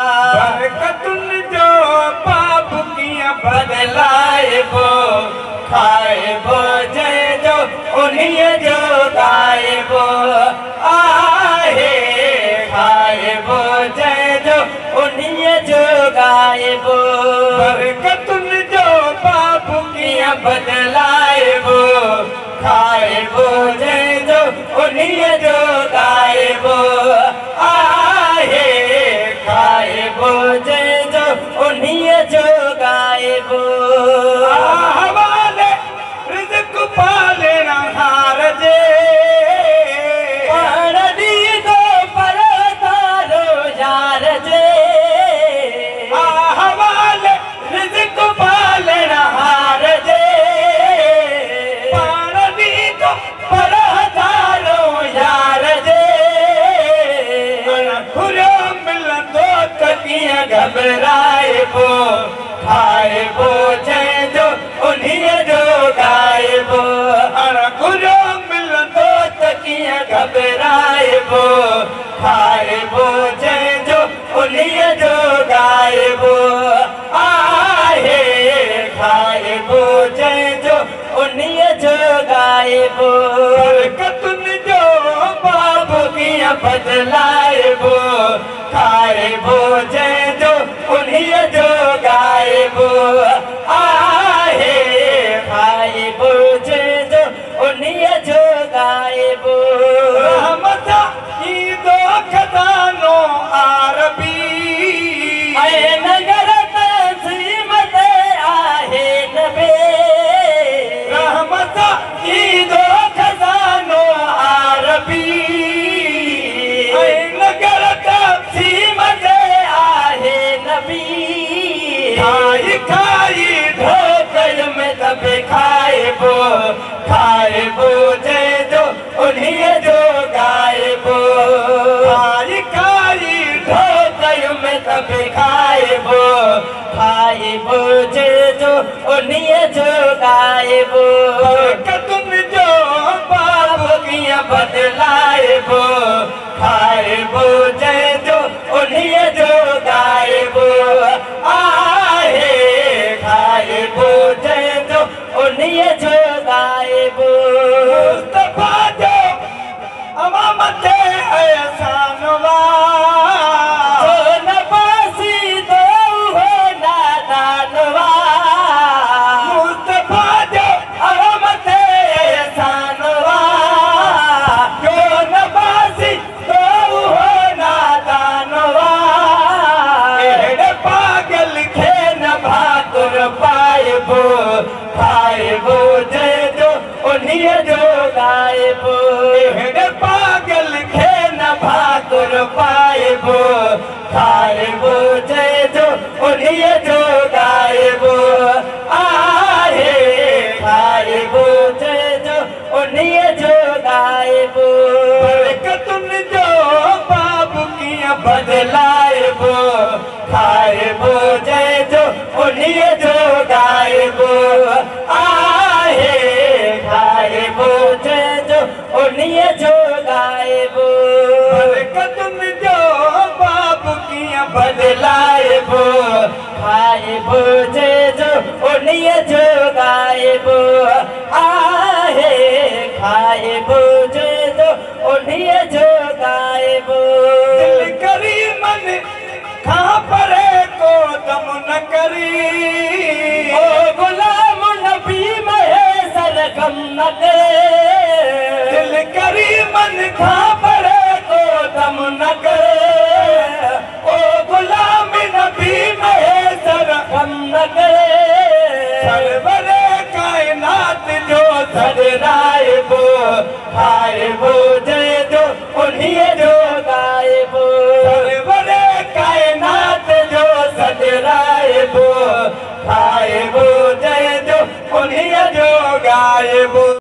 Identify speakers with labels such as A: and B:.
A: बरकतुन जो पाप किया बदलाएबो खाएबो जय जो उन्हीं जो गाएबो आहे खाएबो जय जो उन्हीं जो गाएबो बरकतुन जो पाप किया बदलाएबो खाएबो जय जो उन्हीं जो गाएबो आहे खाएबो जय जो उन्हीं जो गाएबो हवाले रिज़्क़ पालना हार जे पाण दी दो पर तारो यार जे हवाले रिज़्क़ पालना हार जे पाण दी दो पर तारो यार जे खुलो मिलंदो त कीअं घबराइबो खाइबो जंहिं जो उन्हीं जो गाइबो खुलो मिलंदो त कीअं घबराइबो खाइबो जंहिं जो उन्हीं जो गाइबो आहे खाइबो जंहिं जो उन्हीं जो गाइबो बरकतुन जो पाप कीअं बदलाइबो खाइबो जंहिं जो उन्हीं जो गाइबो आहे खाइबो जंहिं जो उन्हीं जो गाइबो रहमत ईंदो खज़ानो आरबी ऐं नगर तज़ीम ते आहे नबी रहमत ईंदो खज़ानो आरबी ऐं नगर तज़ीम ते आहे नबी खाई खाई ढोकर में दबे खाइबो खाइबो जंहिं जो उन्हीं जो गाइबो खाई खाई ढोकर में दबे खाइबो खाइबो जंहिं जो उन्हीं जो गाइबो बरकतुन जो पाप कीअं बदलाइबो खाइबो जंहिं जो उन्हीं जो गाइबो आहे खाइबो जंहिं जो उन्हीं जो गाइबो मुस्तफा जो अवा मथे एहसान वाह जो नवाज़ी दो हो नादान वाह मुस्तफा जो अवा मथे एहसान वाह जो नवाज़ी दो हो नादान वाह अहिड़े पागल खे न भाकुर पाइबो खाइबो जंहिं जो उन्हीं जो गाइबो अहिड़े पागल खे न भाकुर पाइबो खाइबो जंहिं जो उन्हीं जो गाइबो आहे खाइबो जंहिं जो उन्हीं जो गाइबो बरकतुन जो पाप कीअं बदलाइबो खाइबो जंहिं जो उन्हीं जो गाइबो आहे खाइबो जंहिं जो उन्हीं जो गाइबो बरकतुन जो पाप कीअं बदलाइबो खाइबो जंहिं जो उन्हीं जो गाइबो आहे खाइबो जंहिं जो उन्हीं जो गाइबो दिल करी मन खां परे को दम न करी ओ गुलाम नबी महेसर गम न करे दिल करी मन खां परे को दम न करे ओ गुलाम नबी महेसर गम न करे सरवरे कायनात जो सजराइबो खाइबो जंहिं जो उन्हीं जो गाइबो सरवरे कायनात जो सजराइबो खाइबो जंहिं जो उन्हीं जो गाइबो।